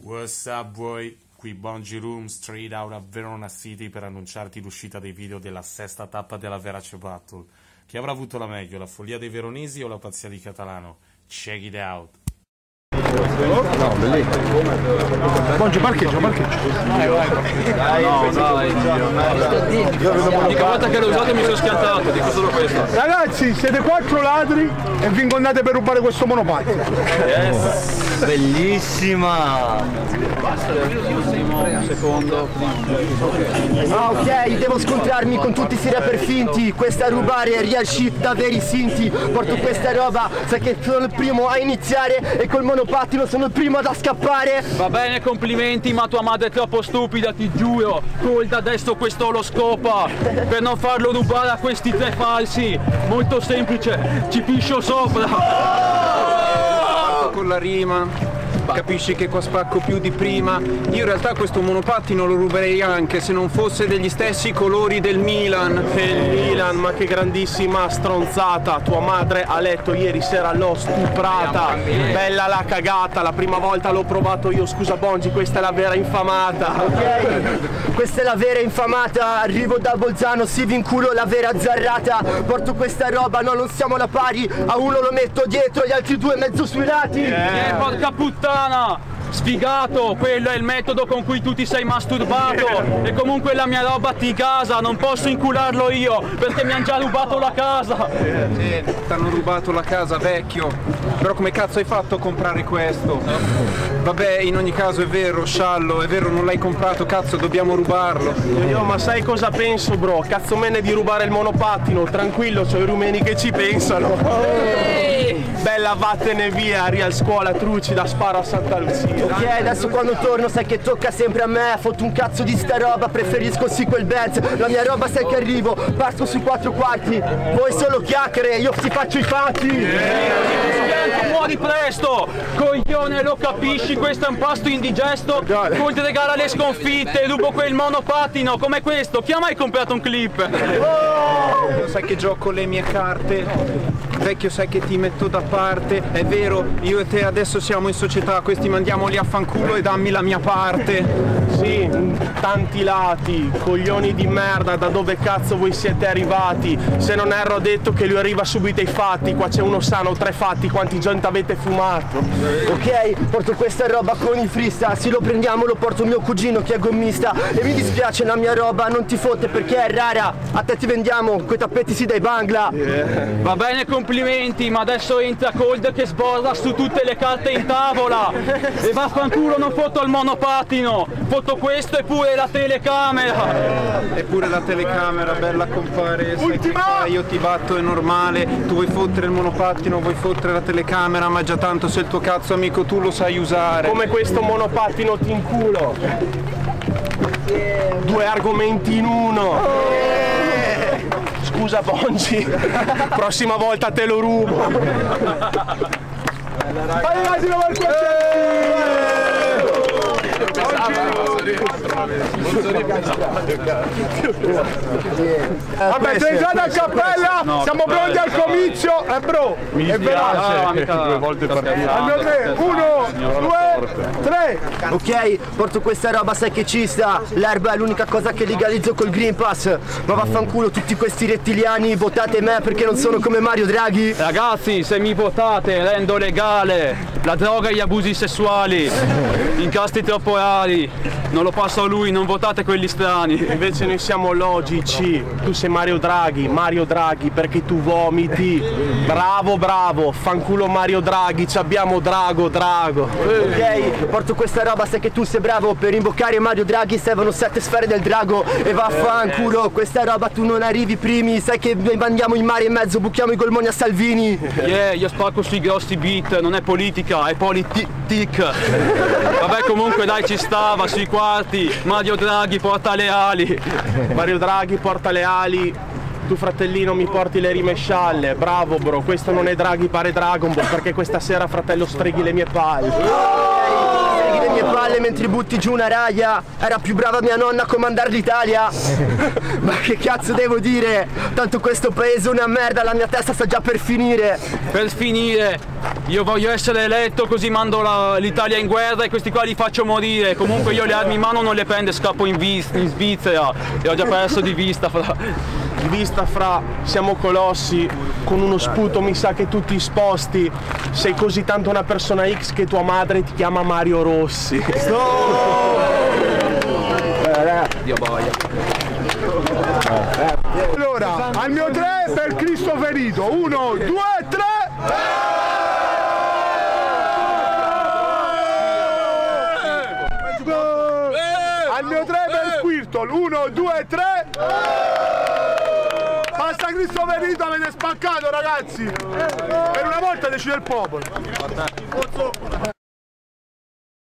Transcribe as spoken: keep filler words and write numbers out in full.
What's up boy? Qui Bungie Room, straight out of Verona City per annunciarti l'uscita dei video della sesta tappa della Verace Battle. Chi avrà avuto la meglio, la follia dei veronesi o la pazzia di Catalano? Check it out! No, bellissimo. Bungie, parcheggio, parcheggio. Vai, vai. No, dai. L'unica volta che l'ho usato mi sono schiantato, dico solo questo. Ragazzi, siete quattro ladri e vi ingonnate per rubare questo monopattino. Yes. Bellissima. Un secondo. Ah, ok, devo scontrarmi con tutti questi rapper finti. Questa a rubare real shit da veri sinti. Porto questa roba, sai che sono il primo a iniziare e col monopattino sono il primo da scappare. Va bene, complimenti, ma tua madre è troppo stupida, ti giuro. Cold adesso questo lo scopa per non farlo rubare a questi tre falsi. Molto semplice, ci piscio sopra. Con la rima capisci che qua spacco più di prima. Io in realtà questo monopattino lo ruberei anche se non fosse degli stessi colori del Milan. Del Milan, ma che grandissima stronzata. Tua madre a letto ieri sera l'ho stuprata. Bella la cagata, la prima volta l'ho provato io. Scusa Bungie, questa è la vera infamata. Ok, questa è la vera infamata. Arrivo da Bolzano, si vinculo la vera zarrata. Porto questa roba, no, non siamo alla pari. A uno lo metto dietro, gli altri due mezzo sui lati. Eh, porca puttana! Sfigato, quello è il metodo con cui tu ti sei masturbato. E comunque la mia roba ti casa, non posso incularlo io perché mi hanno già rubato la casa. Eh, sì, t'hanno rubato la casa, vecchio. Però come cazzo hai fatto a comprare questo? Vabbè, in ogni caso è vero, sciallo, è vero, non l'hai comprato, cazzo, dobbiamo rubarlo. Io, ma sai cosa penso, bro? Cazzo me ne di rubare il monopattino, tranquillo, c'ho i rumeni che ci pensano. Ehi! Bella, vattene via, real scuola trucida, sparo a Santa Lucia. Ok, adesso quando torno sai che tocca sempre a me. Fotto un cazzo di sta roba, preferisco sì quel Benz. La mia roba sai che arrivo, parto sui quattro quarti. Voi solo chiacchiere, io ti faccio i fatti. Yeah. Muori presto! Coglione, lo capisci? Questo è un pasto indigesto. Colt regala le sconfitte, rubo quel monopattino come questo. Chi ha mai comprato un clip? Oh! Sai che gioco le mie carte. Vecchio, sai che ti metto da parte. È vero, io e te adesso siamo in società. Questi mandiamoli a fanculo e dammi la mia parte. Sì, tanti lati, coglioni di merda, da dove cazzo voi siete arrivati? Se non erro ha detto che lui arriva subito ai fatti. Qua c'è uno sano, tre fatti, quanti joint avete fumato? Ok, porto questa roba con i freestyle. Se lo prendiamo lo porto mio cugino che è gommista. E mi dispiace, la mia roba non ti fotte perché è rara. A te ti vendiamo, quei tappeti sì dai Bangla. Yeah. Va bene, complimenti, ma adesso entra Cold che sborda su tutte le carte in tavola. E vaffanculo, non foto il monopattino, foto questo e pure la telecamera. Eppure la telecamera, bella compare. Sai che fai? Io ti batto, è normale. Tu vuoi fottere il monopattino, vuoi fottere la telecamera, ma già tanto se il tuo cazzo amico tu lo sai usare. Come questo monopattino ti inculo. Due argomenti in uno. Scusa Bungie, prossima volta te lo rubo. Vai, vai, di nuovo al vabbè, sei entrato a cappella, no, siamo pronti al comizio, eh bro, mi è veloce, due volte per uno, due, tre. Ok, porto questa roba, sai che ci sta. L'erba è l'unica cosa che legalizzo col Green Pass. Ma vaffanculo tutti questi rettiliani, votate me perché non sono come Mario Draghi. Ragazzi, se mi votate rendo legale la droga e gli abusi sessuali. Incasti troppo rari, non lo passo a lui, non votate quelli strani. Invece noi siamo logici. Tu sei Mario Draghi, Mario Draghi perché tu vomiti. Bravo, bravo, fanculo Mario Draghi, ci abbiamo Drago, Drago. Ok, porto questa roba, sai che tu sei bravo. Per invoccare Mario Draghi servono sette sfere del drago. E vaffanculo, questa roba tu non arrivi primi. Sai che noi mandiamo in mare in mezzo, buchiamo i golmoni a Salvini. Yeah, io spacco sui grossi beat, non è politica, è politic. Vabbè, comunque dai, ci stava sui quarti. Mario Draghi porta le ali. Mario Draghi porta le ali. Tu fratellino mi porti le rime scialle. Bravo bro, questo non è Draghi, pare Dragon Ball, perché questa sera fratello streghi le mie palle. Streghi le mie mie palle mentre butti giù una raia. Era più brava mia nonna a comandare l'Italia. Ma che cazzo devo dire? Tanto questo paese è una merda, la mia testa sta già per finire. Per finire, io voglio essere eletto così mando la, l'Italia in guerra e questi qua li faccio morire. Comunque io le armi in mano non le prendo e scappo in, vis- in Svizzera e ho già perso di vista fra... Di vista fra, siamo colossi, con uno sputo mi sa che tutti sposti. Sei così tanto una persona X che tua madre ti chiama Mario Rossi. Dio boia. Allora, al mio tre per Cristo ferito. Uno, due, tre. Al mio tre per Squirtle. Uno, due, tre. Basta Cristo ferito, avete spaccato ragazzi. Per una volta decide il popolo.